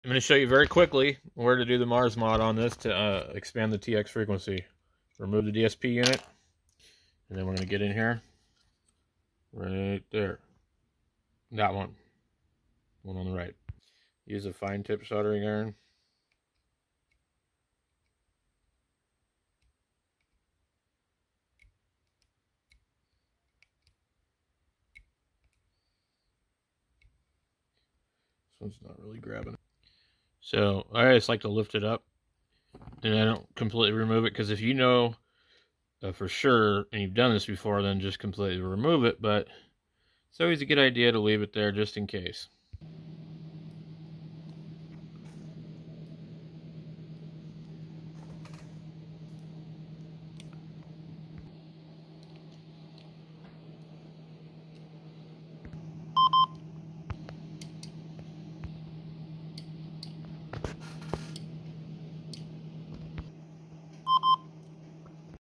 I'm going to show you very quickly where to do the Mars mod on this to expand the TX frequency. Remove the DSP unit, and then we're going to get in here. Right there. That one. One on the right. Use a fine tip soldering iron. This one's not really grabbing it. So I just like to lift it up, and I don't completely remove it, because if you know for sure, and you've done this before, then just completely remove it, but it's always a good idea to leave it there just in case.